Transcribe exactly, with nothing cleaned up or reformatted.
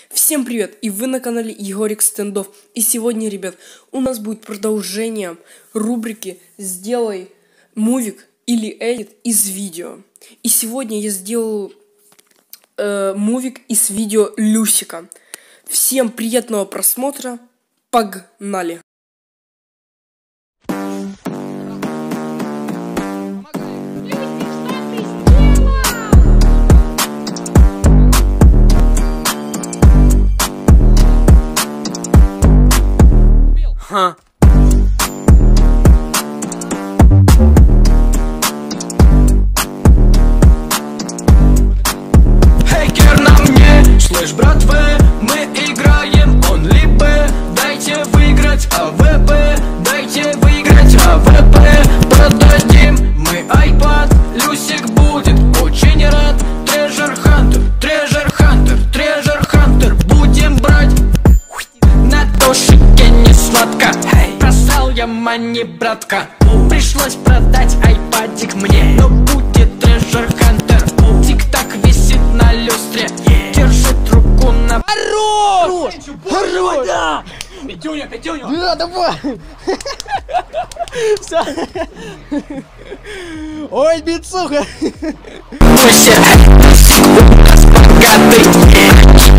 Всем привет! И вы на канале Егорик Standoff. И сегодня, ребят, у нас будет продолжение рубрики «Сделай мувик или эдит из видео». И сегодня я сделал э, мувик из видео Люсика. Всем приятного просмотра. Погнали! Ха. Хейкер на мне, слышь, братве, мы играем онли бэ. Дайте выиграть а вэ пэ, дайте выиграть а вэ пэ. Продадим мы айпад, Люсик будет очень рад. Трежер хантер, трежер хантер, трежер хантер. Будем брать на дошике не сладко. Просал я мани, братка. Пришлось продать айпадик мне, но будет трежер хантер. Тик-так висит на люстре, держит руку на... Хорош! Хорош! Да! Пятюня, пятюня! Да, давай! Все! Ой, бицуха! Бойся, у нас богатый.